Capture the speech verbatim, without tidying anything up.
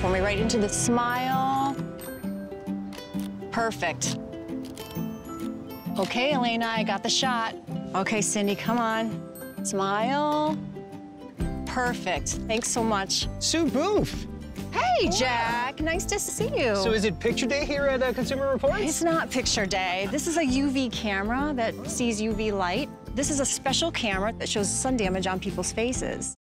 for me, right into the smile. Perfect. Okay, Elena, I got the shot. Okay, Cindy, come on. Smile. Perfect. Thanks so much. Sue Booth. Hey, Jack. Nice to see you. So is it picture day here at uh, Consumer Reports? It's not picture day. This is a U V camera that sees U V light. This is a special camera that shows sun damage on people's faces.